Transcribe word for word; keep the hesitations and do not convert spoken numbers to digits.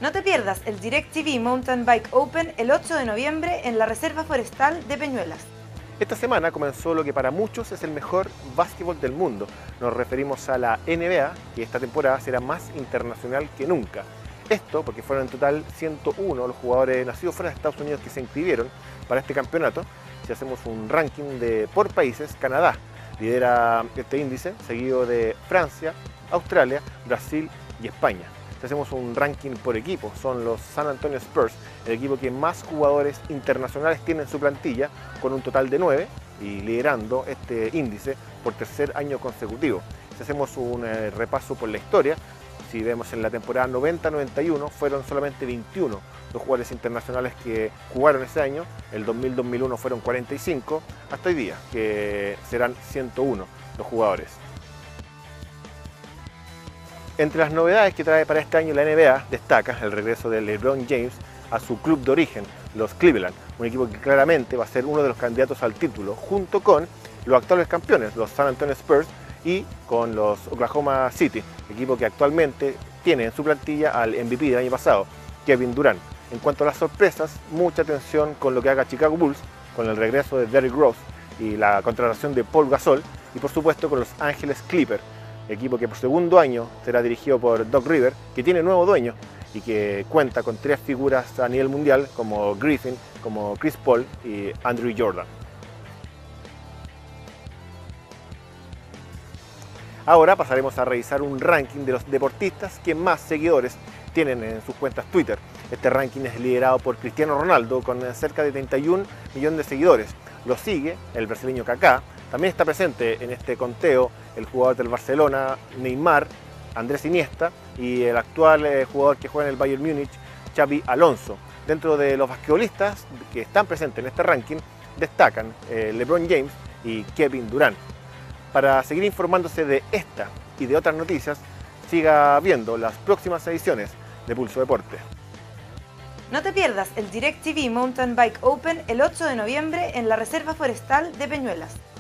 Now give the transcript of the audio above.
No te pierdas el DirecTV Mountain Bike Open el ocho de noviembre en la Reserva Forestal de Peñuelas. Esta semana comenzó lo que para muchos es el mejor básquetbol del mundo. Nos referimos a la N B A, que esta temporada será más internacional que nunca. Esto porque fueron en total ciento uno los jugadores nacidos fuera de Estados Unidos que se inscribieron para este campeonato. Si hacemos un ranking de por países, Canadá lidera este índice, seguido de Francia, Australia, Brasil y España. Si hacemos un ranking por equipo, son los San Antonio Spurs, el equipo que más jugadores internacionales tiene en su plantilla, con un total de nueve, y liderando este índice por tercer año consecutivo. Si hacemos un eh, repaso por la historia, si vemos en la temporada noventa noventa y uno, fueron solamente veintiuno los jugadores internacionales que jugaron ese año, el dos mil dos mil uno fueron cuarenta y cinco, hasta hoy día, que serán ciento uno los jugadores. Entre las novedades que trae para este año la N B A destaca el regreso de LeBron James a su club de origen, los Cleveland, un equipo que claramente va a ser uno de los candidatos al título, junto con los actuales campeones, los San Antonio Spurs, y con los Oklahoma City, equipo que actualmente tiene en su plantilla al M V P del año pasado, Kevin Durant. En cuanto a las sorpresas, mucha atención con lo que haga Chicago Bulls, con el regreso de Derrick Rose y la contratación de Paul Gasol, y por supuesto con los Ángeles Clippers, equipo que por segundo año será dirigido por Doc Rivers, que tiene nuevo dueño y que cuenta con tres figuras a nivel mundial como Griffin, como Chris Paul y Andrew Jordan. Ahora pasaremos a revisar un ranking de los deportistas que más seguidores tienen en sus cuentas Twitter. Este ranking es liderado por Cristiano Ronaldo con cerca de treinta y un millones de seguidores. Lo sigue el brasileño Kaká. También está presente en este conteo el jugador del Barcelona, Neymar, Andrés Iniesta, y el actual eh, jugador que juega en el Bayern Múnich, Xabi Alonso. Dentro de los basquetbolistas que están presentes en este ranking, destacan eh, LeBron James y Kevin Durant. Para seguir informándose de esta y de otras noticias, siga viendo las próximas ediciones de Pulso Deporte. No te pierdas el DirecTV Mountain Bike Open el ocho de noviembre en la Reserva Forestal de Peñuelas.